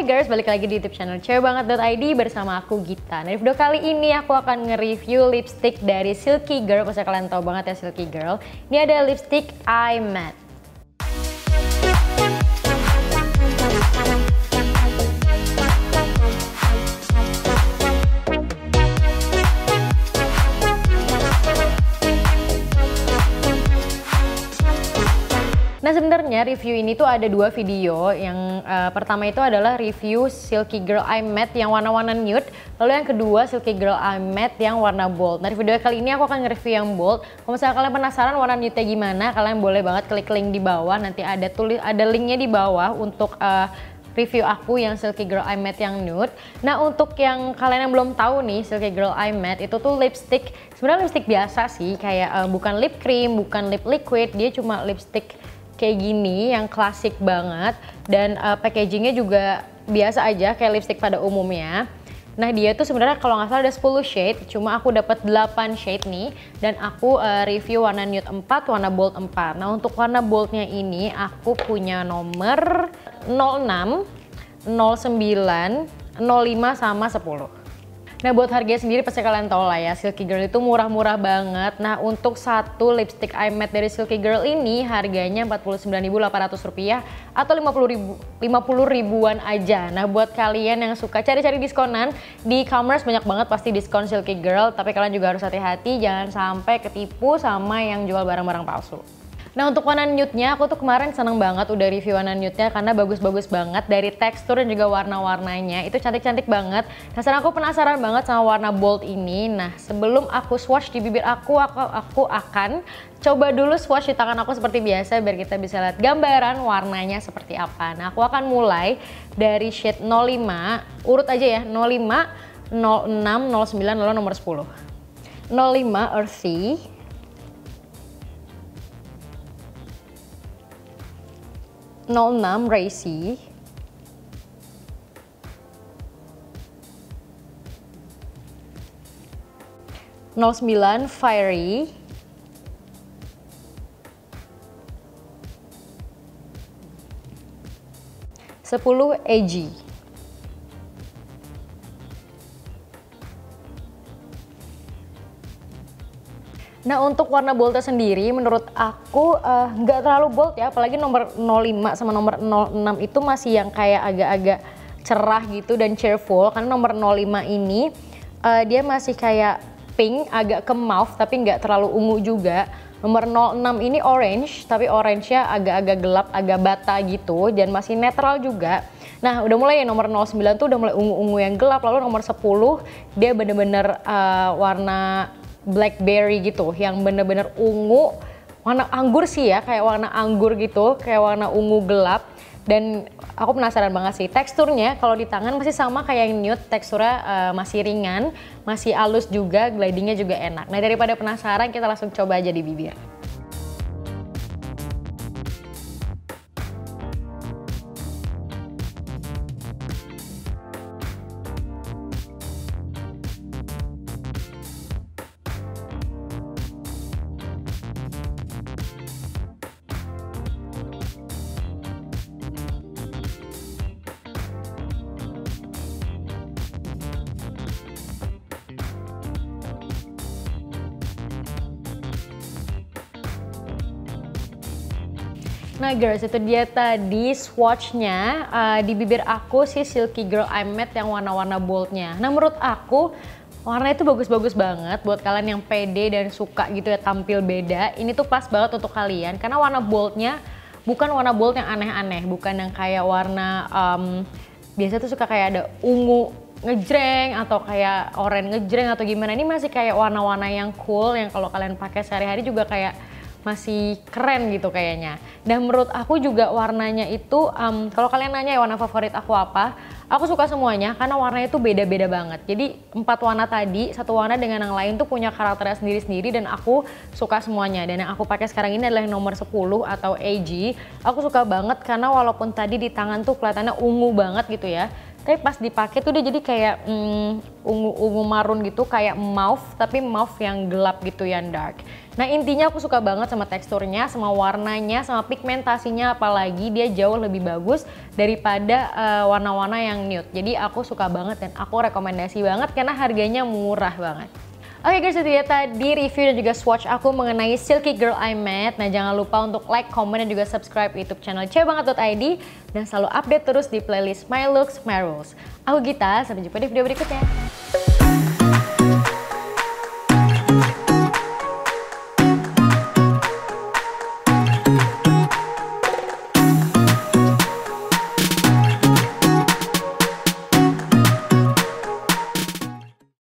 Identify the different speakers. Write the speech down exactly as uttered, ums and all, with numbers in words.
Speaker 1: Hai guys, balik lagi di YouTube channel cewek banget dot i d bersama aku Gita. Nah, di video kali ini aku akan nge-review lipstick dari Silky Girl. Pasti kalian tahu banget ya Silky Girl. Ini ada lipstick Eye Matte. Nah, sebenarnya review ini tuh ada dua video. Yang uh, pertama itu adalah review Silky Girl Eye Matte yang warna-warna nude. Lalu yang kedua Silky Girl Eye Matte yang warna bold. Nah, di video kali ini aku akan nge-review yang bold. Kalau misalnya kalian penasaran warna nude-nya gimana, kalian boleh banget klik link di bawah. Nanti ada tulis ada linknya di bawah untuk uh, review aku yang Silky Girl Eye Matte yang nude. Nah, untuk yang kalian yang belum tahu nih, Silky Girl Eye Matte itu tuh lipstick. Sebenarnya lipstick biasa sih, kayak uh, bukan lip cream, bukan lip liquid. Dia cuma lipstick kayak gini yang klasik banget, dan uh, packagingnya juga biasa aja kayak lipstick pada umumnya. Nah, dia tuh sebenarnya kalau nggak salah ada sepuluh shade, cuma aku dapat delapan shade nih, dan aku uh, review warna nude empat, warna bold empat. Nah, untuk warna boldnya ini aku punya nomor nol enam, nol sembilan, nol lima sama sepuluh. Nah, buat harganya sendiri pasti kalian tahu lah ya, Silky Girl itu murah-murah banget. Nah, untuk satu lipstick eye matte dari Silky Girl ini harganya empat puluh sembilan ribu delapan ratus rupiah atau lima puluh ribuan aja. Nah, buat kalian yang suka cari-cari diskonan, di e-commerce banyak banget pasti diskon Silky Girl, tapi kalian juga harus hati-hati jangan sampai ketipu sama yang jual barang-barang palsu. Nah, untuk warna nude-nya aku tuh kemarin seneng banget udah review warna nude-nya karena bagus-bagus banget dari tekstur dan juga warna-warnanya itu cantik-cantik banget. Nah, sekarang aku penasaran banget sama warna bold ini. Nah, sebelum aku swatch di bibir aku, aku, aku akan coba dulu swatch di tangan aku seperti biasa biar kita bisa lihat gambaran warnanya seperti apa. Nah, aku akan mulai dari shade nol lima, urut aja ya, nol lima, nol enam, nol sembilan, lalu nomor sepuluh. nol lima Earthy, nol enam Racy, nol sembilan Fiery, sepuluh Edgy. Nah, untuk warna boldnya sendiri menurut aku nggak uh, terlalu bold ya, apalagi nomor nol lima sama nomor nol enam itu masih yang kayak agak-agak cerah gitu dan cheerful. Karena nomor nol lima ini uh, dia masih kayak pink, agak ke mauve tapi nggak terlalu ungu juga. Nomor nol enam ini orange, tapi orange-nya agak-agak gelap, agak bata gitu, dan masih netral juga. Nah, udah mulai ya nomor nol sembilan tuh udah mulai ungu-ungu yang gelap, lalu nomor sepuluh dia bener-bener uh, warna blackberry gitu, yang bener-bener ungu, warna anggur sih ya, kayak warna anggur gitu, kayak warna ungu gelap. Dan aku penasaran banget sih teksturnya, kalau di tangan masih sama kayak yang nude, teksturnya uh, masih ringan, masih halus juga, glidingnya juga enak. Nah, daripada penasaran kita langsung coba aja di bibir. Nah girls, itu dia tadi swatchnya uh, di bibir aku si Silky Girl Eye Matte yang warna-warna boldnya. Nah, menurut aku warna itu bagus-bagus banget buat kalian yang pede dan suka gitu ya tampil beda. Ini tuh pas banget untuk kalian karena warna boldnya bukan warna bold yang aneh-aneh, bukan yang kayak warna um, biasa tuh suka kayak ada ungu ngejreng atau kayak oranye ngejreng atau gimana. Ini masih kayak warna-warna yang cool yang kalau kalian pakai sehari-hari juga kayak masih keren gitu kayaknya. Dan menurut aku juga warnanya itu, um, kalau kalian nanya ya warna favorit aku apa, aku suka semuanya karena warnanya itu beda-beda banget. Jadi empat warna tadi, satu warna dengan yang lain tuh punya karakternya sendiri-sendiri dan aku suka semuanya. Dan yang aku pakai sekarang ini adalah yang nomor sepuluh atau A G. Aku suka banget karena walaupun tadi di tangan tuh kelihatannya ungu banget gitu ya, Tapi pas dipakai tuh dia jadi kayak mm, ungu-ungu marun gitu, kayak mauve, tapi mauve yang gelap gitu, yang dark. Nah intinya aku suka banget sama teksturnya, sama warnanya, sama pigmentasinya, apalagi dia jauh lebih bagus daripada warna-warna uh, yang nude. Jadi aku suka banget dan aku rekomendasi banget karena harganya murah banget. Oke guys, itu dia tadi review dan juga swatch aku mengenai Silky Girl Eye Matte. Nah jangan lupa untuk like, comment, dan juga subscribe YouTube channel cewekbanget dot i d dan selalu update terus di playlist My Looks, My Rules. Aku Gita, sampai jumpa di video berikutnya.